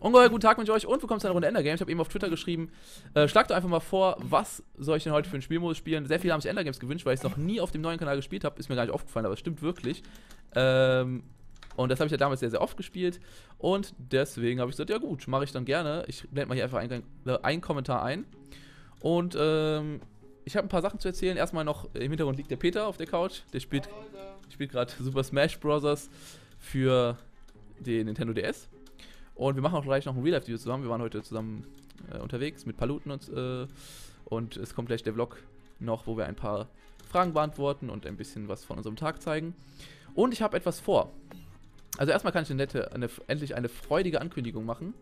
Ungeheuer guten Tag mit euch und willkommen zu einer Runde Endergames. Ich habe eben auf Twitter geschrieben, schlagt doch einfach mal vor, was soll ich denn heute für einen Spielmodus spielen? Sehr viele haben sich Endergames gewünscht, weil ich es noch nie auf dem neuen Kanal gespielt habe. Ist mir gar nicht aufgefallen, aber es stimmt wirklich. Und das habe ich ja damals sehr, sehr oft gespielt. Und deswegen habe ich gesagt, ja gut, mache ich dann gerne. Ich blende mal hier einfach einen Kommentar ein. Und ich habe ein paar Sachen zu erzählen. Erstmal noch, im Hintergrund liegt der Peter auf der Couch. Der spielt gerade Super Smash Bros. Für den Nintendo DS. Und wir machen auch gleich noch ein Real-Life-Video zusammen. Wir waren heute zusammen unterwegs mit Paluten und es kommt gleich der Vlog noch, wo wir ein paar Fragen beantworten und ein bisschen was von unserem Tag zeigen. Und ich habe etwas vor. Also erstmal kann ich endlich eine freudige Ankündigung machen.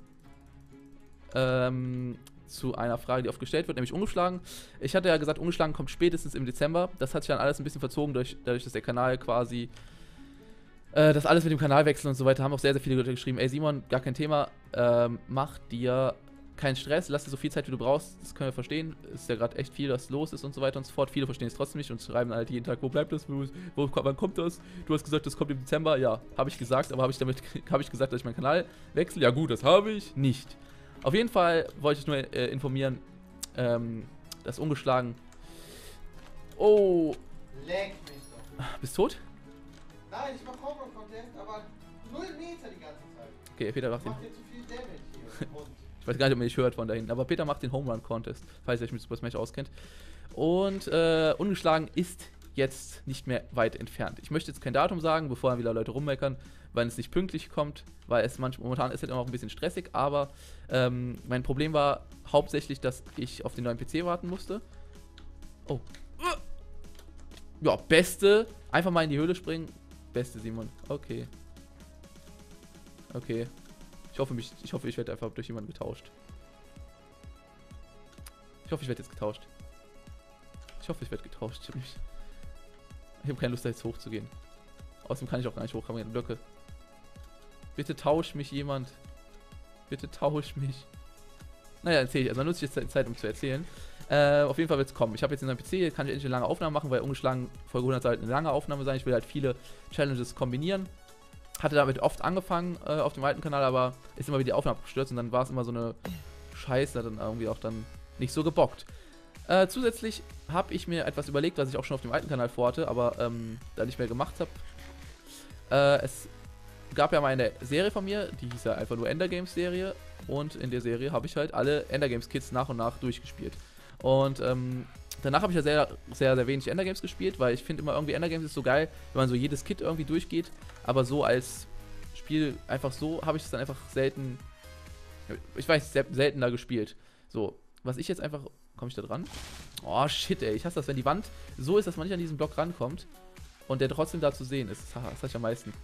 Zu einer Frage, die oft gestellt wird, nämlich ungeschlagen. Ich hatte ja gesagt, ungeschlagen kommt spätestens im Dezember. Das hat sich dann alles ein bisschen verzogen, dadurch, dass der Kanal quasi das alles mit dem Kanalwechsel und so weiter, haben auch sehr, sehr viele Leute geschrieben, ey Simon, gar kein Thema, mach dir keinen Stress, lass dir so viel Zeit, wie du brauchst, das können wir verstehen, ist ja gerade echt viel, was los ist und so weiter und so fort, viele verstehen es trotzdem nicht und schreiben halt jeden Tag, wo bleibt das, wann kommt das, du hast gesagt, das kommt im Dezember, ja, habe ich gesagt, aber habe ich gesagt, dass ich meinen Kanal wechsle, ja gut, das habe ich nicht. Auf jeden Fall wollte ich nur informieren, dass ungeschlagen, oh, leck mich doch. bist du tot? Nein, ich mach Horror-Content, aber 0 Meter die ganze Zeit. Okay, Peter macht Ich mach dir zu viel Damage hier. Und Ich weiß gar nicht, ob man mich hört von da hinten, aber Peter macht den Home Run Contest, falls ihr euch mit Super Smash auskennt. Und ungeschlagen ist jetzt nicht mehr weit entfernt. Ich möchte jetzt kein Datum sagen, bevor dann wieder Leute rummeckern, weil es nicht pünktlich kommt, weil es momentan ist halt immer noch ein bisschen stressig, aber mein Problem war hauptsächlich, dass ich auf den neuen PC warten musste. Oh. Ja, beste. Einfach mal in die Höhle springen. Beste Simon. Okay. Okay. Ich hoffe, ich werde einfach durch jemanden getauscht. Ich hoffe, ich werde jetzt getauscht. Ich hoffe, ich werde getauscht. Ich habe keine Lust, da jetzt hochzugehen. Außerdem kann ich auch gar nicht hoch, habe keine Blöcke. Bitte tausch mich jemand. Bitte tausch mich. Naja, erzähle ich. Also dann nutze ich jetzt Zeit, um zu erzählen. Auf jeden Fall wird es kommen. Ich habe jetzt in meinem PC, kann ich endlich eine lange Aufnahme machen, weil ungeschlagen Folge 100 soll halt eine lange Aufnahme sein. Ich will halt viele Challenges kombinieren. Hatte damit oft angefangen auf dem alten Kanal, aber ist immer wieder die Aufnahme abgestürzt und dann war es immer so eine Scheiße, dann irgendwie auch dann nicht so gebockt. Zusätzlich habe ich mir etwas überlegt, was ich auch schon auf dem alten Kanal vorhatte, aber da nicht mehr gemacht habe. Es gab ja mal eine Serie von mir, die hieß ja einfach nur Endergames Serie und in der Serie habe ich halt alle Endergames Kits nach und nach durchgespielt. Und danach habe ich ja sehr, sehr, sehr wenig Endergames gespielt, weil ich finde immer irgendwie Endergames ist so geil, wenn man so jedes Kit irgendwie durchgeht, aber so als Spiel einfach so habe ich es dann einfach selten, ich weiß, seltener gespielt. So, was ich jetzt einfach, komme ich da dran? Oh shit ey, ich hasse das, wenn die Wand so ist, dass man nicht an diesen Block rankommt und der trotzdem da zu sehen ist. Das hasse ich am meisten.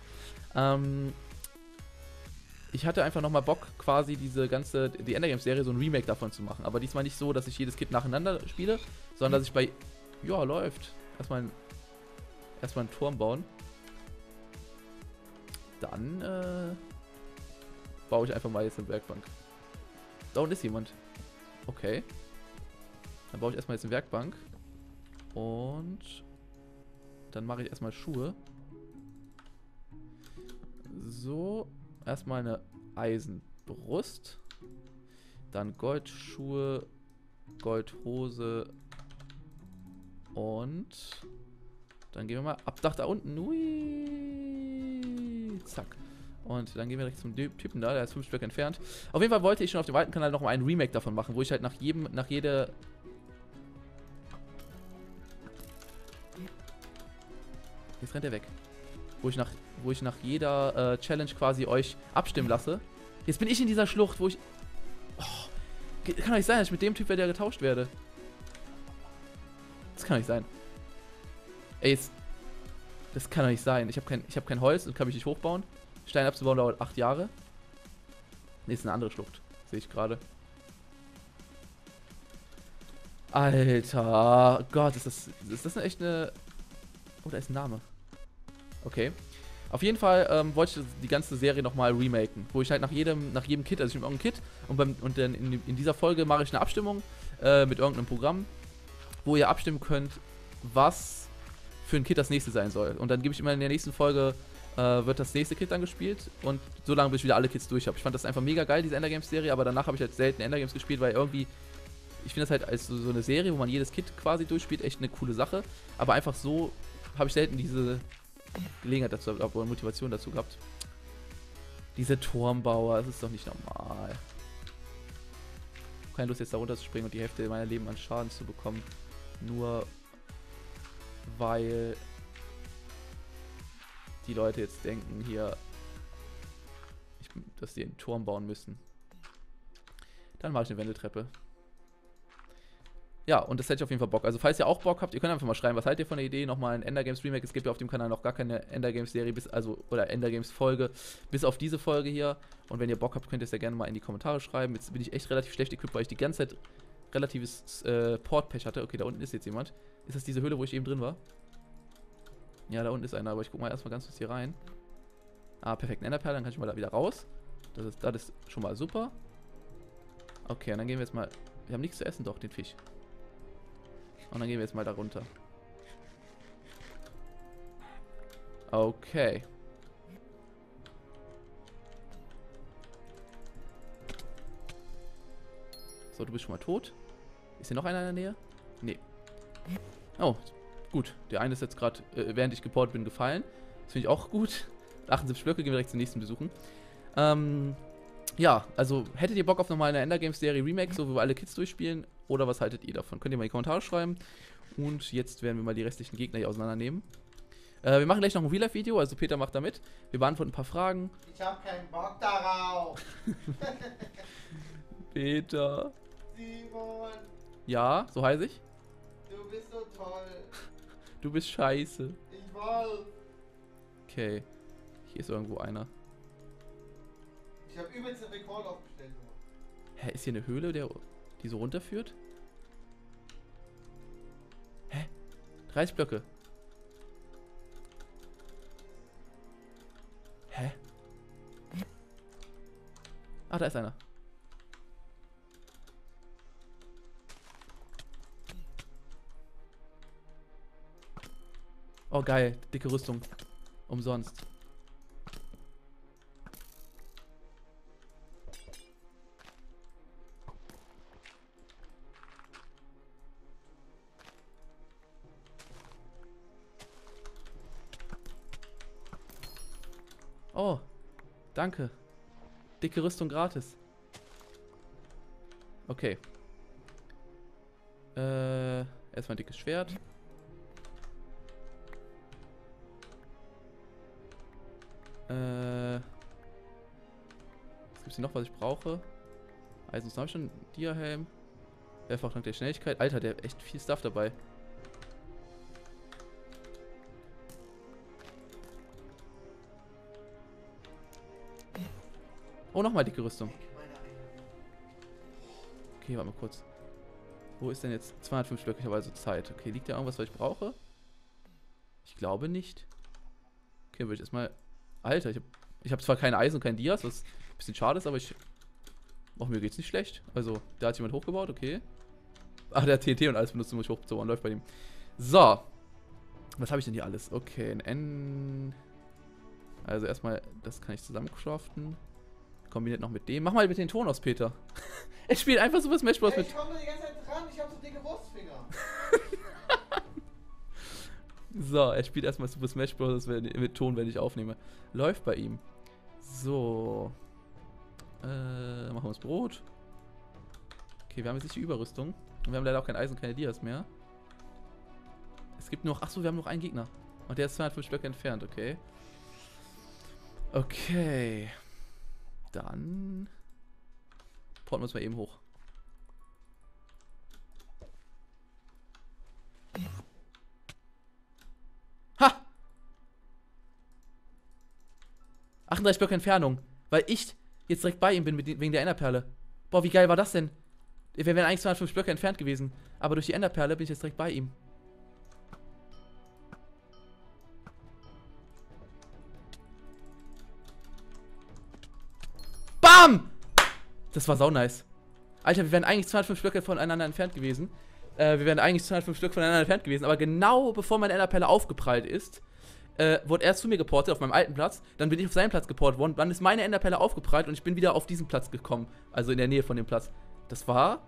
Ich hatte einfach nochmal Bock, quasi die Endergames-Serie, so ein Remake davon zu machen. Aber diesmal nicht so, dass ich jedes Kit nacheinander spiele, sondern dass ich bei, ja, läuft. Erstmal einen Turm bauen. Dann, baue ich einfach mal jetzt eine Werkbank. Da unten ist jemand. Okay. Dann baue ich erstmal jetzt eine Werkbank. Und dann mache ich erstmal Schuhe. So. Erstmal eine Eisenbrust, dann Goldschuhe, Goldhose und dann gehen wir mal Abdach da unten. Ui, zack. Und dann gehen wir direkt zum Typen da, der ist 5 Stück entfernt. Auf jeden Fall wollte ich schon auf dem alten Kanal noch mal ein Remake davon machen, wo ich halt nach jeder... Jetzt rennt er weg. Wo ich nach jeder Challenge quasi euch abstimmen lasse. Jetzt bin ich in dieser Schlucht, wo ich... Oh, kann doch nicht sein, dass ich mit dem Typ getauscht werde. Das kann doch nicht sein. Ey, das kann doch nicht sein. Ich hab kein Holz und kann mich nicht hochbauen. Stein abzubauen dauert 8 Jahre. Ne, ist eine andere Schlucht. Sehe ich gerade. Alter. Gott, ist das echt eine... Oh, da ist ein Name. Okay. Auf jeden Fall wollte ich die ganze Serie nochmal remaken, wo ich halt nach jedem Kit, also ich nehme irgendein Kit und dann in dieser Folge mache ich eine Abstimmung mit irgendeinem Programm, wo ihr abstimmen könnt, was für ein Kit das nächste sein soll. Und dann gebe ich immer in der nächsten Folge wird das nächste Kit dann gespielt und so lange bis ich wieder alle Kits durch habe. Ich fand das einfach mega geil, diese Endergames-Serie, aber danach habe ich halt selten Endergames gespielt, weil irgendwie, ich finde das halt als so eine Serie, wo man jedes Kit quasi durchspielt, echt eine coole Sache, aber einfach so habe ich selten diese Gelegenheit dazu gehabt oder Motivation dazu gehabt. Diese Turmbauer, das ist doch nicht normal. Keine Lust jetzt da runter zu springen und die Hälfte meiner Leben an Schaden zu bekommen, nur weil die Leute jetzt denken hier, dass die einen Turm bauen müssen. Dann mache ich eine Wendeltreppe. Ja, und das hätte ich auf jeden Fall Bock. Also falls ihr auch Bock habt, ihr könnt einfach mal schreiben, was haltet ihr von der Idee, nochmal ein Endergames Remake. Es gibt ja auf dem Kanal noch gar keine Endergames Serie, oder Endergames Folge, bis auf diese Folge hier. Und wenn ihr Bock habt, könnt ihr es ja gerne mal in die Kommentare schreiben. Jetzt bin ich echt relativ schlecht equipped, weil ich die ganze Zeit relatives Port-Pech hatte. Okay, da unten ist jetzt jemand. Ist das diese Höhle, wo ich eben drin war? Ja, da unten ist einer, aber ich guck mal erstmal ganz kurz hier rein. Ah, perfekt, ein Enderperle, dann kann ich mal da wieder raus. Das ist schon mal super. Okay, und dann gehen wir jetzt mal... Wir haben nichts zu essen, doch, den Fisch. Und dann gehen wir jetzt mal da runter. Okay. So, du bist schon mal tot. Ist hier noch einer in der Nähe? Nee. Oh, gut. Der eine ist jetzt gerade, während ich geportet bin, gefallen. Das finde ich auch gut. 78 Blöcke, gehen wir direkt zum nächsten besuchen. Ja, also hättet ihr Bock auf nochmal eine Endergames-Serie Remake, so wo wir alle Kids durchspielen? Oder was haltet ihr davon? Könnt ihr mal in die Kommentare schreiben. Und jetzt werden wir mal die restlichen Gegner hier auseinandernehmen. Wir machen gleich noch ein Real-Life-Video, also Peter macht da mit. Wir beantworten ein paar Fragen. Ich habe keinen Bock darauf. Peter. Simon. Ja, so heiße ich. Du bist so toll. Du bist scheiße. Ich weiß. Okay. Hier ist irgendwo einer. Ich habe übelst den Rekord aufgestellt. Hä, ist hier eine Höhle, die so runterführt? Hä? 30 Blöcke. Hä? Ah, da ist einer. Oh, geil. Dicke Rüstung. Umsonst. Oh, danke. Dicke Rüstung gratis. Okay. Erstmal ein dickes Schwert. Was gibt's hier noch, was ich brauche? Eisen habe ich schon. Dia-Helm. Mehrfach dank der Schnelligkeit. Alter, der hat echt viel Stuff dabei. Oh, nochmal dicke Rüstung. Okay, warte mal kurz. Wo ist denn jetzt 205 Blöcke? Ich habe also Zeit. Okay, liegt da irgendwas, was ich brauche? Ich glaube nicht. Okay, würde ich erstmal... Alter, ich hab zwar kein Eisen und kein Dias, was ein bisschen schade ist, aber auch mir geht's nicht schlecht. Also, da hat jemand hochgebaut, okay. Ach, der hat TNT und alles benutzt, um mich hochzubauen. Läuft bei ihm. So. Was habe ich denn hier alles? Okay, ein N... Also erstmal, das kann ich zusammencraften. Kombiniert noch mit dem. Mach mal bitte den Ton aus, Peter. Er spielt einfach Super Smash Bros. Ey, ich komme da die ganze Zeit dran, ich habe so dicke Wurstfinger. So, er spielt erstmal Super Smash Bros. Mit Ton, wenn ich aufnehme. Läuft bei ihm. So. Machen wir uns Brot. Okay, wir haben jetzt nicht die Überrüstung. Und wir haben leider auch kein Eisen, keine Dias mehr. Es gibt noch... Achso, wir haben noch einen Gegner. Und der ist 205 Blöcke entfernt, okay. Okay. Dann... porten wir uns mal eben hoch. Ha! 38 Blöcke Entfernung. Weil ich jetzt direkt bei ihm bin wegen der Enderperle. Boah, wie geil war das denn? Wir wären eigentlich 205 Blöcke entfernt gewesen. Aber durch die Enderperle bin ich jetzt direkt bei ihm. BAM! Das war sau nice. Alter, wir wären eigentlich 205 Blöcke voneinander entfernt gewesen. Aber genau bevor meine Enderperle aufgeprallt ist, wurde er zu mir geportet auf meinem alten Platz, dann bin ich auf seinen Platz geportet worden, dann ist meine Enderperle aufgeprallt und ich bin wieder auf diesen Platz gekommen, also in der Nähe von dem Platz. Das war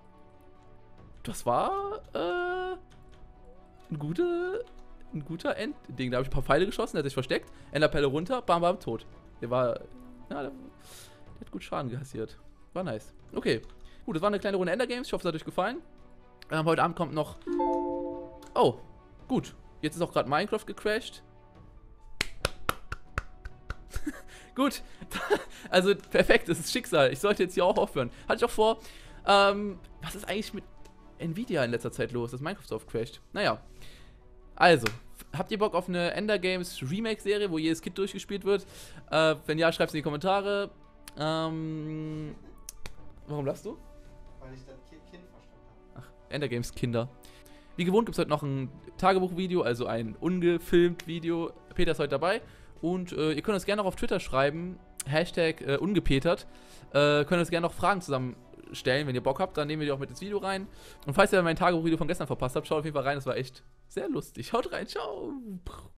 ein guter Endding. Da habe ich ein paar Pfeile geschossen, der hat sich versteckt, Enderperle runter, bam, bam, tot. Der hat gut Schaden kassiert. War nice. Okay, gut, das war eine kleine Runde Endergames, ich hoffe, es hat euch gefallen. Heute Abend kommt noch... Oh, gut, jetzt ist auch gerade Minecraft gecrashed. Gut, also perfekt, das ist Schicksal. Ich sollte jetzt hier auch aufhören. Hatte ich auch vor. Was ist eigentlich mit Nvidia in letzter Zeit los, dass Minecraft aufcrasht? Naja, also, habt ihr Bock auf eine Ender Games Remake-Serie, wo jedes Kit durchgespielt wird? Wenn ja, schreibt es in die Kommentare. Warum lachst du? Weil ich das Kind verstanden habe. Ach, Ender Games Kinder. Wie gewohnt gibt es heute noch ein Tagebuchvideo, also ein ungefilmt Video. Peter ist heute dabei. Und ihr könnt uns gerne auch auf Twitter schreiben, Hashtag ungepetert. Könnt uns gerne noch Fragen zusammenstellen, wenn ihr Bock habt, dann nehmen wir die auch mit ins Video rein. Und falls ihr mein Tagebuchvideo von gestern verpasst habt, schaut auf jeden Fall rein, das war echt sehr lustig. Haut rein, ciao!